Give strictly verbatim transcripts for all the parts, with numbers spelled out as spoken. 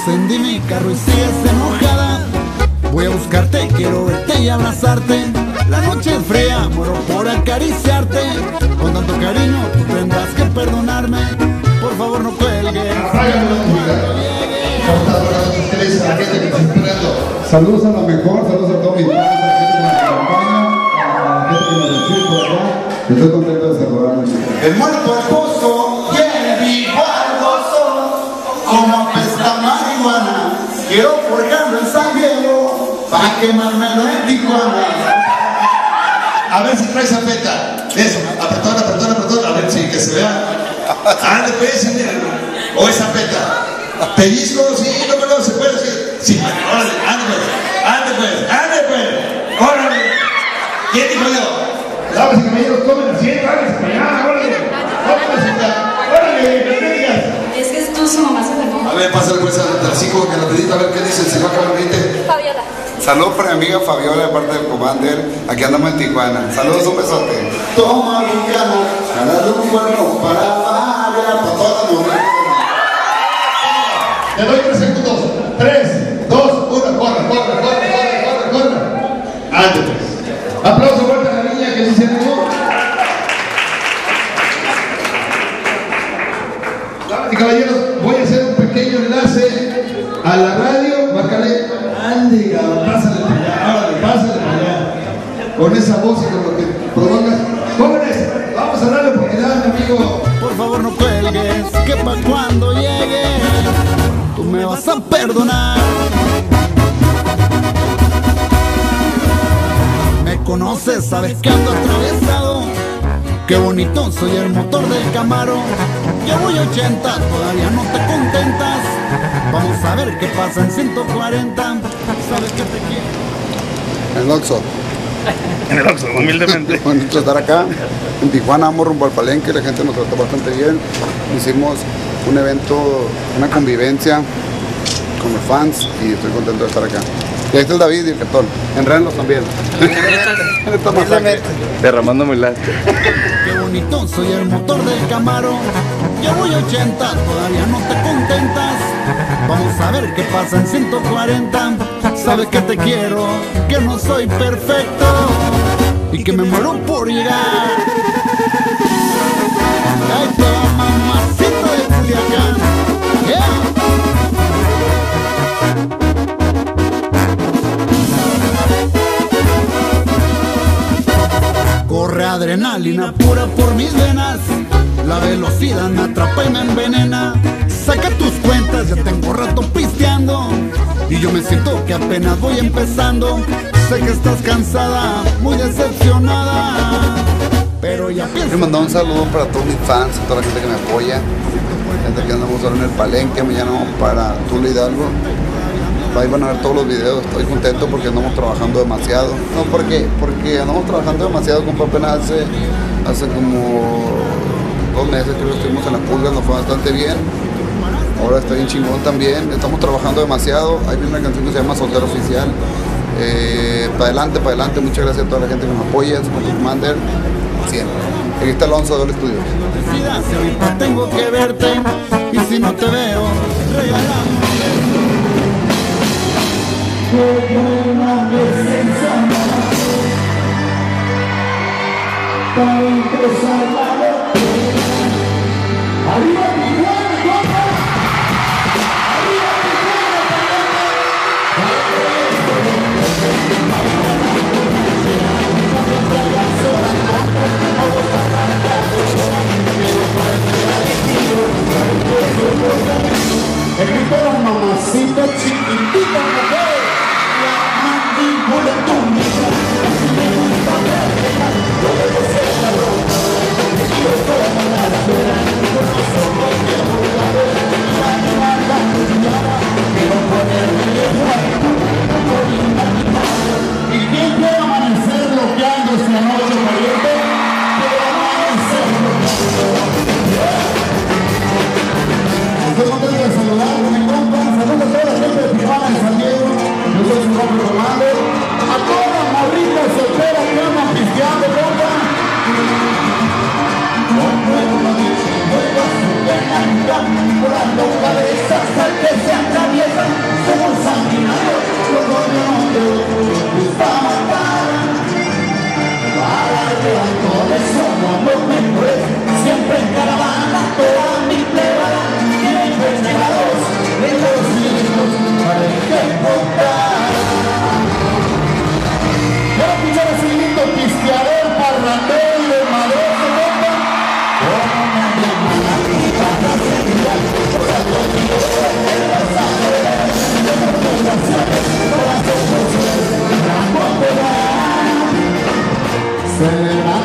encendí mi carro y sigues enojada. Voy a buscarte, quiero verte y abrazarte. La noche es fría, muero por acariciarte. Con tanto cariño tú tendrás que perdonarme. Por favor no cuelgues. Saludos a la mejor, saludos a todos mis fans, a la gente que nos acompaña, a la gente que nos recibe por acá. Estoy contento de saludarles. El muerto esposo quiere vivo al gozo, como apesta marihuana. Quiero forjarlo en San Diego, pa' quemármelo en Tijuana. A ver si trae zapeta. Eso, apretón, apretón, apretón. A ver si que se vea. Ande pues, o esa zapeta. Pellizco, sí, no, no, se puede decir. Sí, órale, ande pues, ande pues, ande pues. Órale. ¿Quién dijo yo? Damas y caballeros, tomen asiento, háganse para allá, órale. Órale, no me digas. Es que es tú, su mamá se enfermó. A ver, pásale pues al trasico que rapidito, a ver qué dice, se va a acabar el veinte. Fabiola. Saludos para mi amiga Fabiola de parte del Commander. Aquí andamos en Tijuana. Saludos, un besote. Toma Luciano, ganarle un cuerno para María, para toda la mujer. Te doy tres segundos. Tres, dos, uno, corre, corre, corre, corre, corre, corre. Ande pues. Aplauso fuerte a la niña que sí se animó. Damas y caballeros, voy a hacer un pequeño enlace a la radio. Márcale. Ande, cabrón, pásale para allá, órale, pásale para allá. Con esa voz y con lo que propongas. Jóvenes, vamos a darle oportunidad, mi amigo. Por favor no cuelgues, que pa' cuando llegue tú me vas a perdonar. Me conoces, sabes que ando atravesado. Qué bonito, soy el motor del Camaro. Yo voy ochenta, todavía no te contentas. Vamos a ver qué pasa en ciento cuarenta. Sabes que te quiero. En el Oxxo. En el Oxxo, humildemente. Bonito estar acá. En Tijuana, vamos rumbo al Palenque. La gente nos trató bastante bien. Hicimos un evento, una convivencia con los fans y estoy contento de estar acá. Y ahí está el David y el Cartón. Enrédenlos también. En esta masacre. Derramando mi lastre. Qué bonito, soy el motor del Camaro. Yo voy ochenta, todavía no te contentas. Vamos a ver qué pasa en ciento cuarenta. Sabes que te quiero, que no soy perfecto y que me muero por llegar. Ahí te va mamacita de Culiacán. Yeah. Corre adrenalina pura por mis venas. La velocidad me atrapa y me envenena. Saca tus cuentas, ya tengo rato pisteando y yo me siento que apenas voy empezando. Sé que estás cansada, muy decepcionada, pero ya pienso. Quiero mandar un saludo para todos mis fans, a toda la gente que me apoya. Gente que andamos ahora en el Palenque, mañana vamos para Tula Hidalgo. Ahí van a ver todos los videos, estoy contento porque andamos trabajando demasiado. No, porque, porque andamos trabajando demasiado, compa, apenas hace, hace como dos meses creo que estuvimos en la pulga, nos fue bastante bien. Ahora está bien chingón también, estamos trabajando demasiado. Hay una canción que se llama Soltero Oficial. Eh, para adelante, para adelante, muchas gracias a toda la gente que nos apoya, somos tu Commander, cien. Aquí está Alonso de Doble Estudios. Si ahorita tengo que verte y si no te veo, regalame. Una presencia más para empezar la noche. Arriba Tijuana, compa. Arriba Tijuana. El grito de la mamacita chiquitita, mujer. Bullet, boom,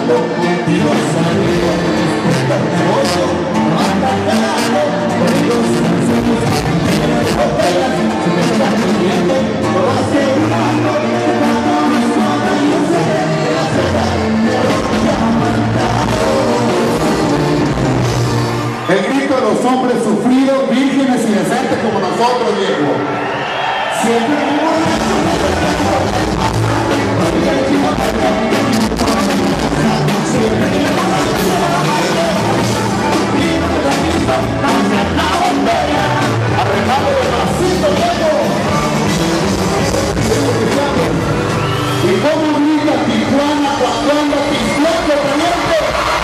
El grito de los hombres sufridos, vírgenes y decentes como nosotros, viejo. Siempre arrejado de bracito, viejo. Y cómo grita Tijuana cuando anda pisteando caliente.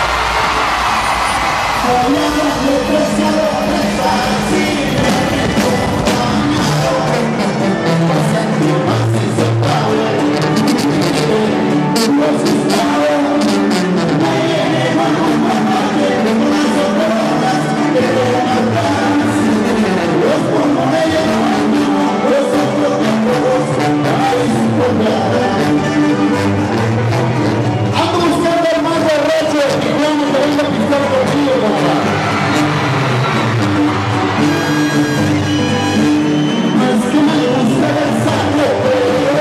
Ando buscando el más borracho de Tijuana que venga a pisar conmigo, compa. No es que me guste besarlo, pero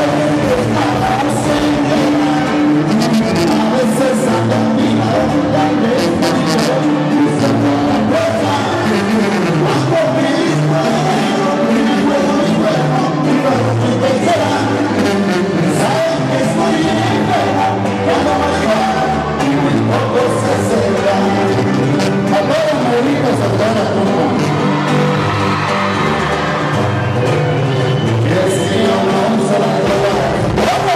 a veces ando mirando tal vez buscando la cosa. Bajo mi cuerpo, mi cuerpo, mi cuerpo, mi cuerpo, mi tercera. Saben que estoy bien, cuando me va, y muy poco se celebra. A todos los bonitos, a toda la tumba. Y es que yo no uso la droga. ¿Cómo?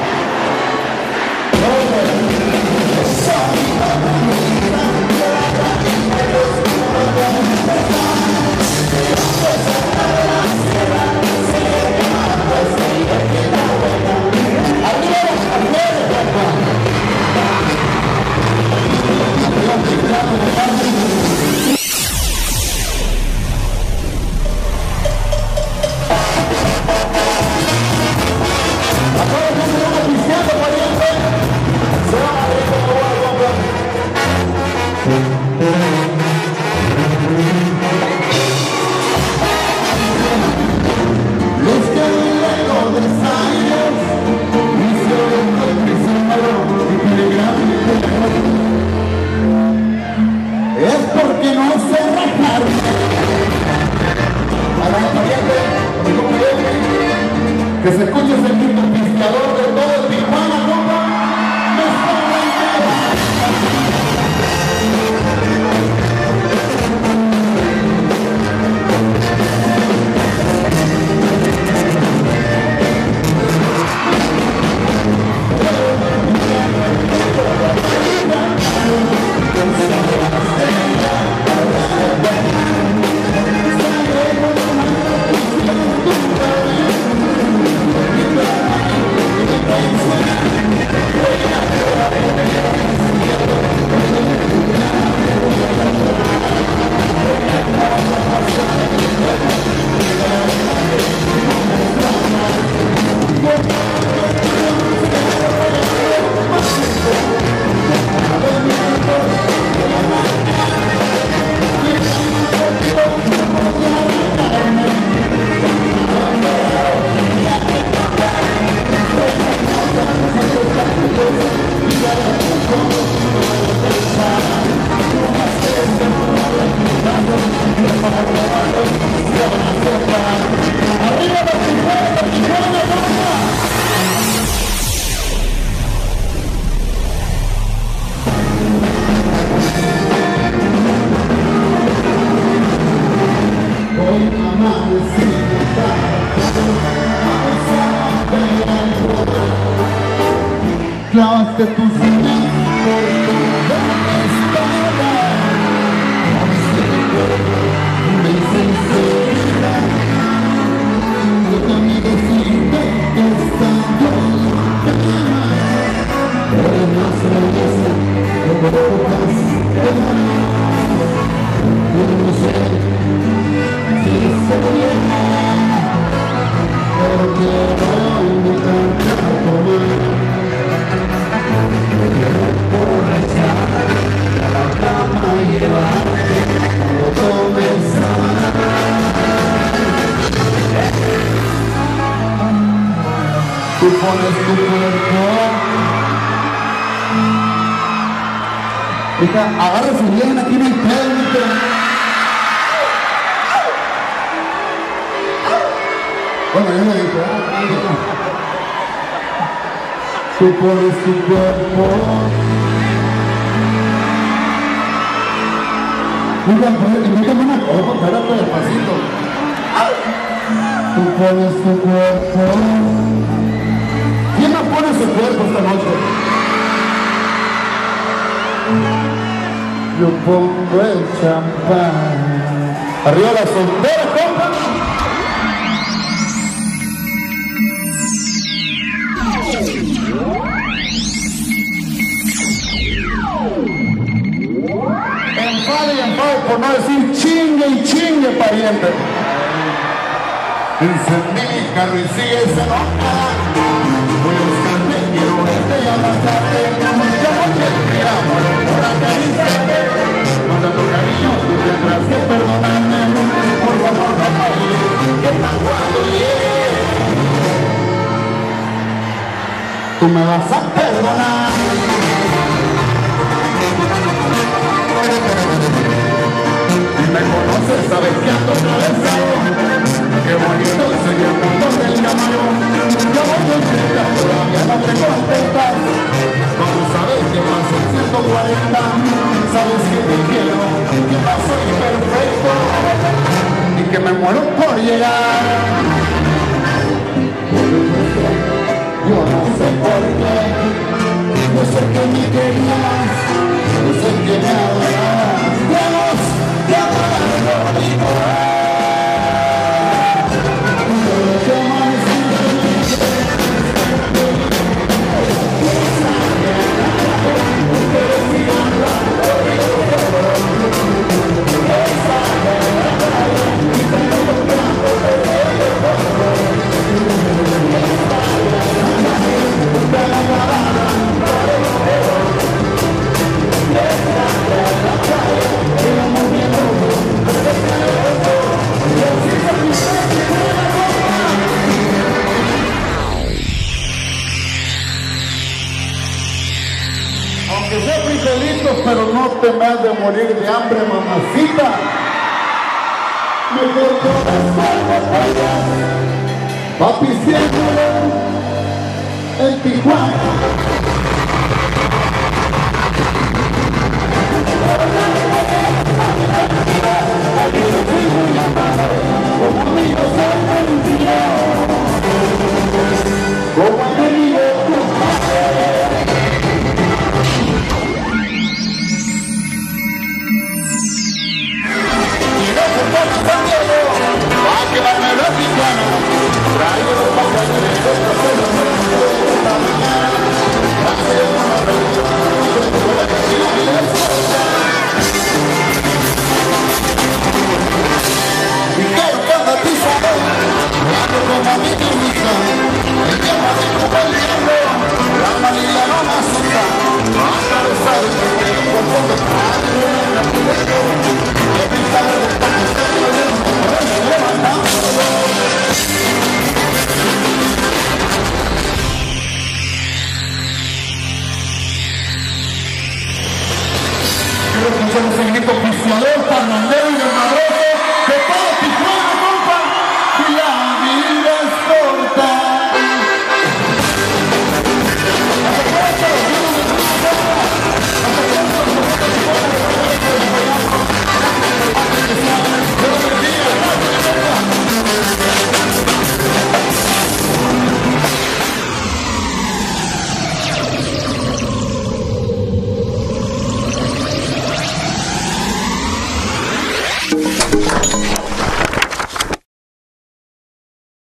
Es porque no sé rajar. A la pariente, que se escuche ese grito pisteador de todo el Tijuana, compa. ¡No está clavaste tus uñas por toda esta hora. Me sincera, yo también decirte que está bien, pero no se dice como pocas demás. Yo no sé si se viene, pero quiero invitarte a comer. pones tu cuerpo. Hija, agárrese bien, aquí no hay técnica. Bueno, yo le dije, ah, tú pones tu cuerpo. Invítame una copa, espérate despacito. Tú pones tu cuerpo. ¿Quién me pone su cuerpo esta noche? Yo pongo el champán. Arriba la soltera, compa. Enfado y enfado por no decir chingue y chingue, pariente. Encendí mi carro y sigue ese loca. Voy a buscarte, quiero verte y abrazarte. Ya voy a mira, muero por acariciarte. Con tanto cariño tú tendrás que perdonarme. Por favor no falles, que tan cuando llegue tú me vas a perdonar. Si me conoces, sabes que ando atravesado. Qué bonito es el mundo del camarón. Yo voy a entregar, todavía no te contestas. No, tú sabes que paso ciento cuarenta. Sabes que te quiero, que no soy perfecto y que me muero por llegar. Yo no sé por qué. Yo sé que me querías, yo sé que me adorabas. Dios, te adoro y por aunque sea frijolitos, pero no te me has de morir de hambre, mamacita. Mejor todas salgas allá, papi, siempre en Tijuana.